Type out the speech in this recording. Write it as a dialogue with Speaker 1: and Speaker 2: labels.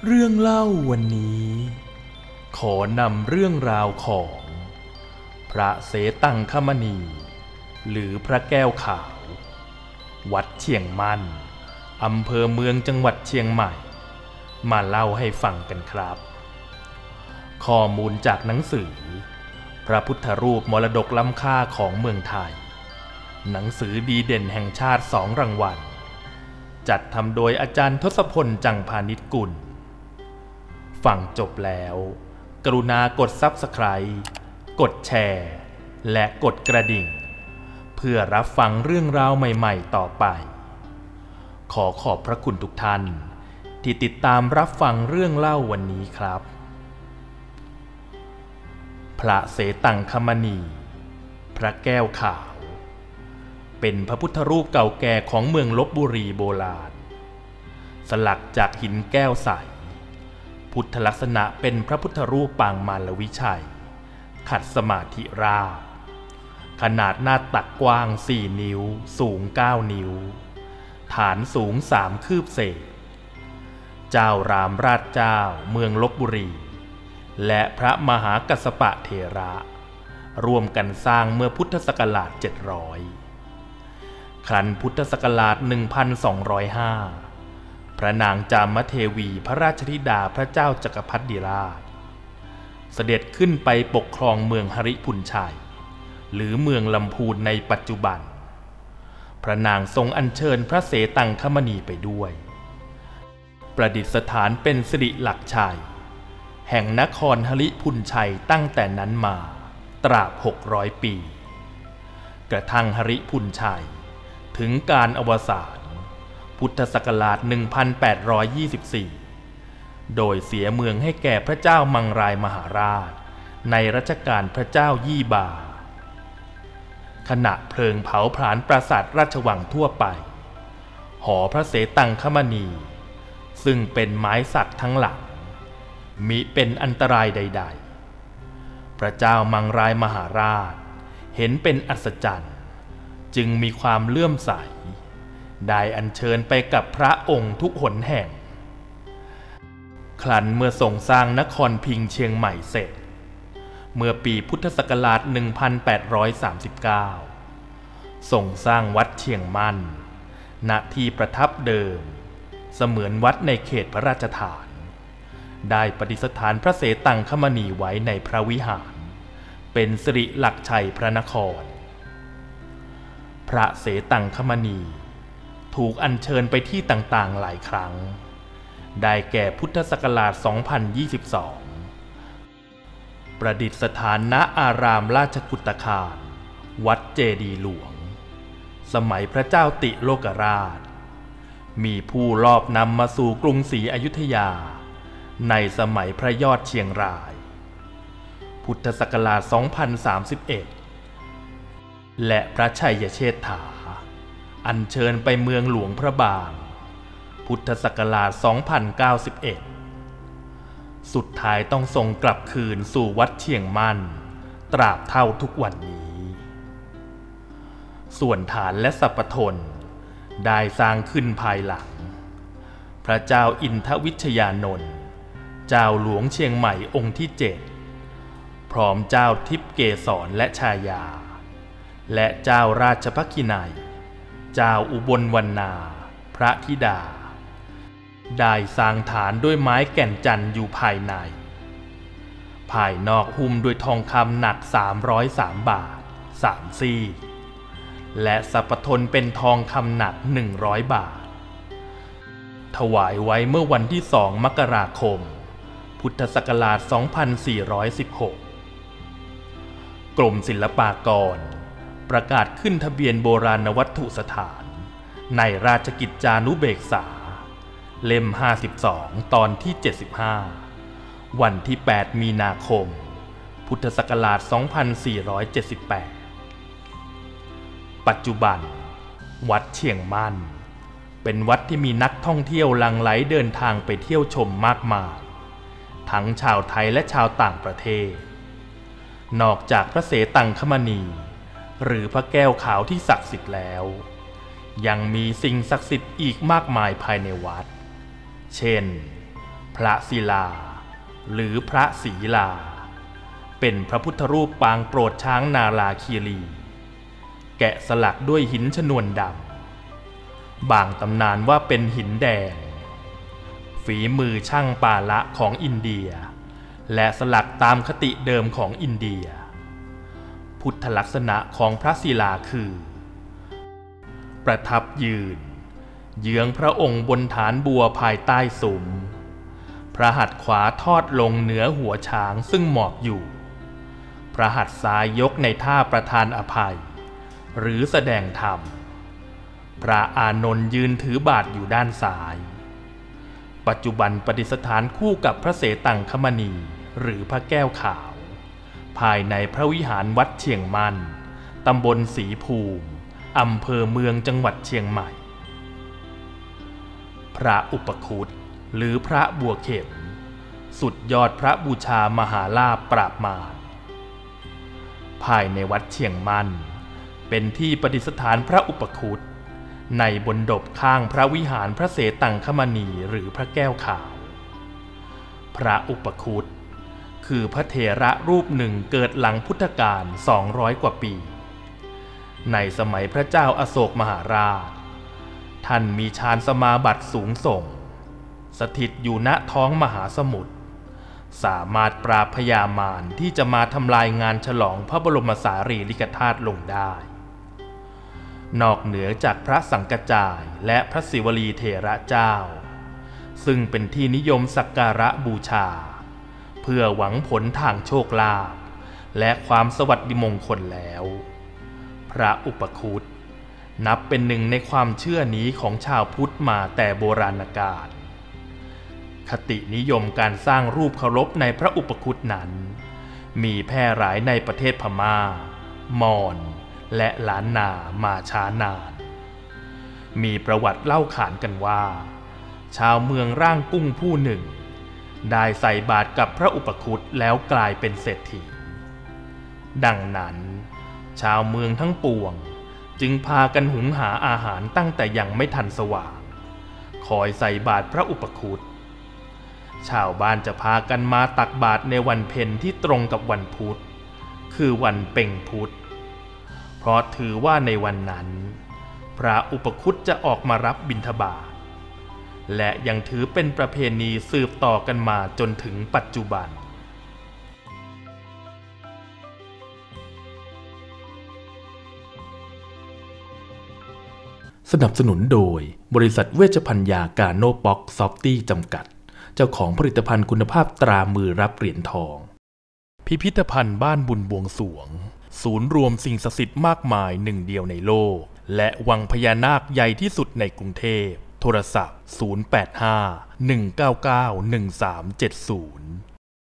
Speaker 1: เรื่องเล่าวันนี้ขอนำเรื่องราวของพระเสตังคมณีหรือพระแก้วขาววัดเชียงมั่นอำเภอเมืองจังหวัดเชียงใหม่มาเล่าให้ฟังกันครับข้อมูลจากหนังสือพระพุทธรูปมรดกล้ำค่าของเมืองไทยหนังสือดีเด่นแห่งชาติ2 รางวัลจัดทำโดยอาจารย์ทศพลจังพานิชกุลฟังจบแล้วกรุณากด Subscribe กดแชร์และกดกระดิ่งเพื่อรับฟังเรื่องราวใหม่ๆต่อไปขอขอบพระคุณทุกท่านที่ติดตามรับฟังเรื่องเล่าวันนี้ครับพระเสตังคมณีพระแก้วขาวเป็นพระพุทธรูปเก่าแก่ของเมืองลพบุรีโบราณสลักจากหินแก้วใสพุทธลักษณะเป็นพระพุทธรูปปางมารวิชัยขัดสมาธิราบขนาดหน้าตักกว้าง4 นิ้วสูง9 นิ้วฐานสูง3 คืบเศษเจ้ารามราชเจ้าเมืองลพบุรีและพระมหากัสสปะเถระร่วมกันสร้างเมื่อพุทธศักราช700ครั้นพุทธศักราช1205พระนางจามเทวีพระราชธิดาพระเจ้าจักรพรรดิราชเสด็จขึ้นไปปกครองเมืองหฤพุนชัยหรือเมืองลำพูนในปัจจุบันพระนางทรงอัญเชิญพระเสตังคมณีไปด้วยประดิษฐานเป็นสิริหลักชัยแห่งนครหฤพุนชัยตั้งแต่นั้นมาตราบ600 ปีกระทั่งหฤพุนชัยถึงการอวสานพุทธศักราช1824โดยเสียเมืองให้แก่พระเจ้ามังรายมหาราชในรัชกาลพระเจ้ายี่บาขณะเพลิงเผาผลาญปราสาทราชวังทั่วไปหอพระเสตังคมณีซึ่งเป็นไม้สักทั้งหลังมิเป็นอันตรายใดๆพระเจ้ามังรายมหาราชเห็นเป็นอัศจรรย์จึงมีความเลื่อมใสได้อัญเชิญไปกับพระองค์ทุกหนแห่งครั้นเมื่อทรงสร้างนครพิงเชียงใหม่เสร็จเมื่อปีพุทธศักราช1839ทรงสร้างวัดเชียงมั่นณที่ประทับเดิมเสมือนวัดในเขตพระราชฐานได้ประดิษฐานพระเสตังคมณีไว้ในพระวิหารเป็นสิริหลักชัยพระนครพระเสตังคมณีถูกอัญเชิญไปที่ต่างๆหลายครั้งได้แก่พุทธศักราช2022ประดิษฐานณอารามราชกุฏคารวัดเจดีย์หลวงสมัยพระเจ้าติโลกราชมีผู้ลอบนำมาสู่กรุงศรีอยุธยาในสมัยพระยอดเชียงรายพุทธศักราช2031และพระชัยเชษฐาอัญเชิญไปเมืองหลวงพระบางพุทธศักราช2091สุดท้ายต้องส่งกลับคืนสู่วัดเชียงมั่นตราบเท่าทุกวันนี้ส่วนฐานและสัปทนได้สร้างขึ้นภายหลังพระเจ้าอินทวิชยานนท์เจ้าหลวงเชียงใหม่องค์ที่7พร้อมเจ้าทิพย์เกศรและชายาและเจ้าราชภคินัยเจ้าอุบลวรรณาพระธิดาได้สร้างฐานด้วยไม้แก่นจันทร์อยู่ภายในภายนอกหุ้มด้วยทองคำหนัก303 บาท3 ซี่และสัปทนเป็นทองคำหนัก100 บาทถวายไว้เมื่อวันที่2 มกราคมพุทธศักราช2416กรมศิลปากรประกาศขึ้นทะเบียนโบราณวัตถุสถานในราชกิจจานุเบกษาเล่ม52ตอนที่75วันที่8 มีนาคมพุทธศักราช2478ปัจจุบันวัดเชียงมั่นเป็นวัดที่มีนักท่องเที่ยวหลั่งไหลเดินทางไปเที่ยวชมมากมายทั้งชาวไทยและชาวต่างประเทศนอกจากพระเสตังคมณีหรือพระแก้วขาวที่ศักดิ์สิทธิ์แล้วยังมีสิ่งศักดิ์สิทธิ์อีกมากมายภายในวัดเช่นพระศิลาหรือพระศรีลาเป็นพระพุทธรูปปางโปรดช้างนาราคีรีแกะสลักด้วยหินชนวนดำบางตำนานว่าเป็นหินแดงฝีมือช่างปาละของอินเดียและสลักตามคติเดิมของอินเดียพุทธลักษณะของพระศิลาคือประทับยืนเยื้องพระองค์บนฐานบัวภายใต้ซุ้มพระหัตถ์ขวาทอดลงเหนือหัวช้างซึ่งหมอบอยู่พระหัตถ์ซ้ายยกในท่าประทานอภัยหรือแสดงธรรมพระอานนท์ยืนถือบาทอยู่ด้านซ้ายปัจจุบันประดิษฐานคู่กับพระเสตังคมณีหรือพระแก้วขาวภายในพระวิหารวัดเชียงมั่นตำบลศรีภูมิอำเภอเมืองจังหวัดเชียงใหม่พระอุปคุตหรือพระบัวเข็มสุดยอดพระบูชามหาลาภปราบมารภายในวัดเชียงมั่นเป็นที่ประดิษฐานพระอุปคุตในบนดบข้างพระวิหารพระเสตังคมณีหรือพระแก้วขาวพระอุปคุตคือพระเถระรูปหนึ่งเกิดหลังพุทธกาล200 กว่าปีในสมัยพระเจ้าอโศกมหาราชท่านมีฌานสมาบัติสูงส่งสถิตอยู่ณท้องมหาสมุทรสามารถปราบพญามารที่จะมาทำลายงานฉลองพระบรมสารีริกธาตุลงได้นอกเหนือจากพระสังฆจายและพระศิวลีเถระเจ้าซึ่งเป็นที่นิยมสักการะบูชาเพื่อหวังผลทางโชคลาภและความสวัสดิมงคลแล้วพระอุปคุตนับเป็นหนึ่งในความเชื่อนี้ของชาวพุทธมาแต่โบราณกาลคตินิยมการสร้างรูปเคารพในพระอุปคุตนั้นมีแพร่หลายในประเทศพม่ามอญและล้านนามาช้านานมีประวัติเล่าขานกันว่าชาวเมืองร่างกุ้งผู้หนึ่งได้ใส่บาตรกับพระอุปคุตแล้วกลายเป็นเศรษฐีดังนั้นชาวเมืองทั้งปวงจึงพากันหุงหาอาหารตั้งแต่ยังไม่ทันสว่างคอยใส่บาตรพระอุปคุตชาวบ้านจะพากันมาตักบาตรในวันเพ็ญที่ตรงกับวันพุธคือวันเพ็ญพุธเพราะถือว่าในวันนั้นพระอุปคุตจะออกมารับบิณฑบาตและยังถือเป็นประเพณีสืบต่อกันมาจนถึงปัจจุบันสนับสนุนโดยบริษัทเวชภัณฑ์ยากาโนป๊อกซอฟตี้จำกัดเจ้าของผลิตภัณฑ์คุณภาพตรามือรับเหรียญทองพิพิธภัณฑ์บ้านบุญบวงสรวงศูนย์รวมสิ่งศักดิ์สิทธิ์มากมายหนึ่งเดียวในโลกและวังพญานาคใหญ่ที่สุดในกรุงเทพโทรศัพท์085 199 1370